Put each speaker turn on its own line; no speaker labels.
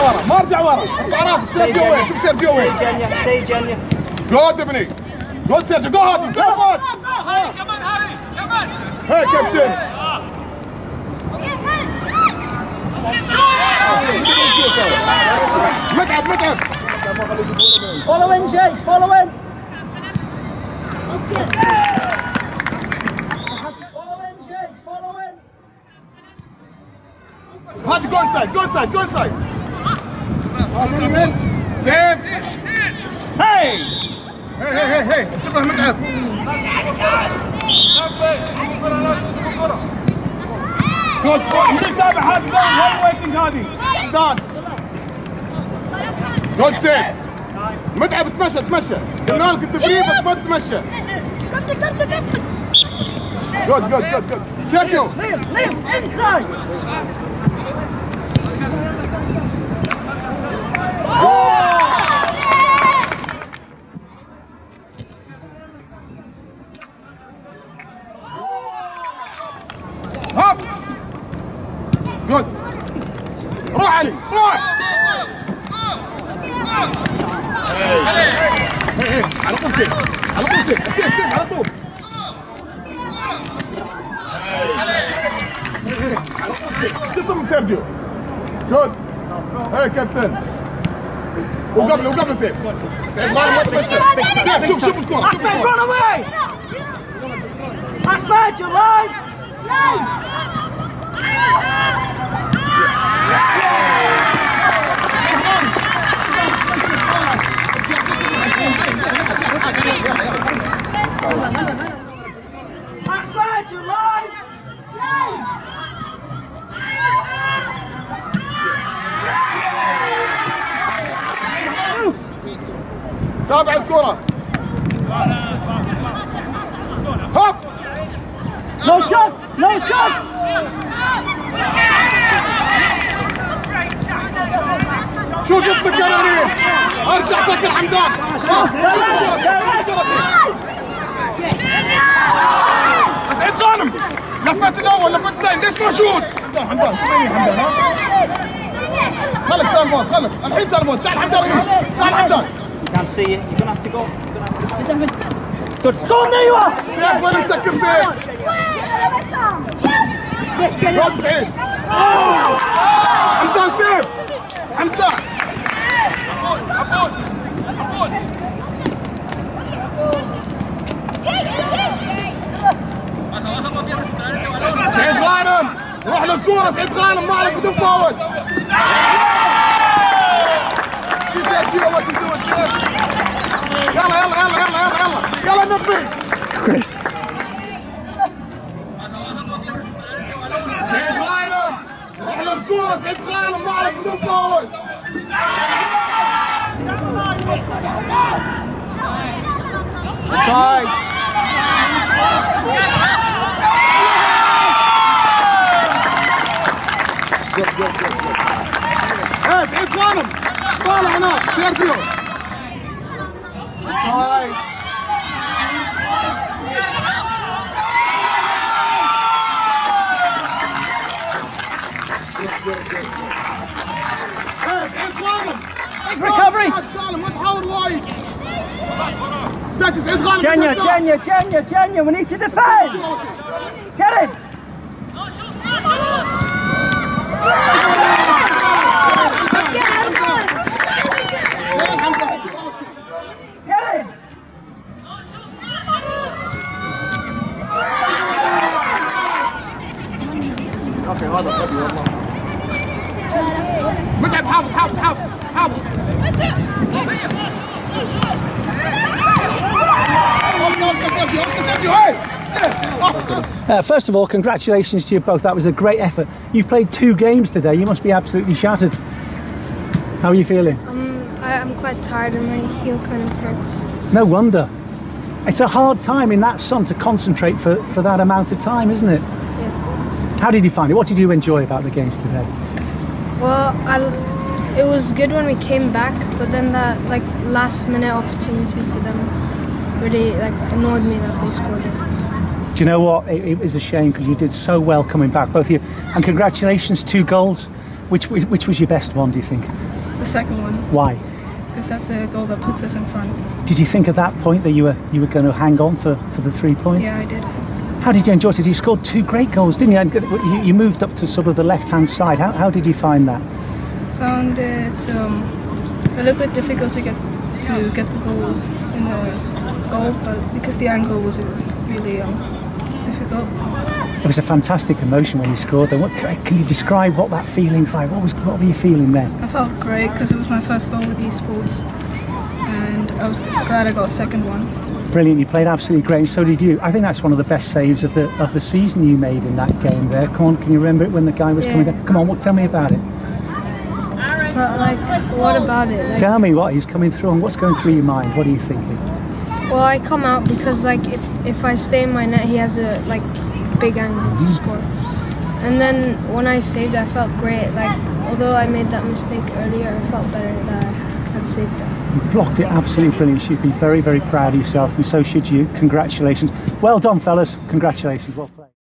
ورا ما ارجع ورا ارفع راسك سيرجيو وين شوف سيرجيو وين
stay Jenya
جود ابني جود سيرجيو جو هادي جو فاست
كمان هاري كمان
هي كابتن متعب متعب
follow in Jake follow in
هادي جو انسايد جو انسايد جو انسايد سيف هي انتبه متعب جود من يتابع هذه دون هاي ويتنج هذه دان جود سيف متعب تمشى قلنا لك التفريغ بس ما تتمشى جود سيرجيو
Liam inside
هاب جود روح علي روح على طول سيف على طول سيف على طول على طول سيف قسم سيرجيو جود هي كابتن وقبل سيف سعيد غانم ما تمشى سيف شوف الكرة
Ahmed run away Ahmed you're right Ahmed you're right
تابع الكرة هوب
No shot
شو قلت لك يا رنين ارجع سكر حمدان سعيد غانم لفت الاول لفت الثاني ليش ما شوت حمدان خلك سالموس خلك الحين سالموس تعال حمدان تعال حمدان
Can't see you. You're gonna have to go. Good. Go on, there you are.
سيف وين مسكر سيف جود سعيد حمدان سيف حمدان
عبود
سعيد غانم روح للكورة سعيد غانم ما عليك بدون فاول سيرجيو وات يو دوينج يلا نقضي
كويس
سعيد غانم روح للكورة سعيد غانم ما عليك بدون فاول سايد سعيد غانم طالع هناك سيرجيو سايد سعيد غانم
Recovery.
سالم ما تحاول وايد سعيد غانم
Jenya. We need to defend. Get it. Get it.
اوكي هذا غبي والله متعب حاول
First of all, congratulations to you both. That was a great effort. You've played 2 games today. You must be absolutely shattered. How are you feeling?
I'm quite tired and my heel kind of hurts.
No wonder. It's a hard time in that sun to concentrate for that amount of time, isn't it?
Yeah.
How did you find it? What did you enjoy about the games today?
Well, it was good when we came back, but then that last minute opportunity for them really annoyed me that they scored it.
Do you know what? It was a shame because you did so well coming back, both of you. And congratulations, 2 goals. Which was your best one, do you think?
The second one,
Why?
because that's the goal that puts us in front.
Did you think at that point that you were going to hang on for the 3 points?
Yeah, I did.
How did you enjoy it? You scored 2 great goals, didn't you? And you moved up to sort of the left-hand side. How did you find that?
Found it a little bit difficult to get the ball in the goal, but because the angle was really difficult.
It was a fantastic emotion when you scored. Then, can you describe what that feeling's like? What were you feeling there?
I felt great because it was my first goal with esports, and I was glad I got a second one.
Brilliant! You played absolutely great, and so did you. I think that's one of the best saves of the season you made in that game. There, come on, can you remember it when the guy was coming down? Come on, tell me about it.
But like, what about it? Like,
Tell me what he's coming through and what's going through your mind. What are you thinking?
well, I come out because like if I stay in my net, he has a like big angle to score. And then when I saved, I felt great. Like although I made that mistake earlier, I felt better that I had saved that.
You blocked it absolutely brilliant. You should be very, very proud of yourself, and so should you. Congratulations. Well done, fellas. Congratulations. Well played.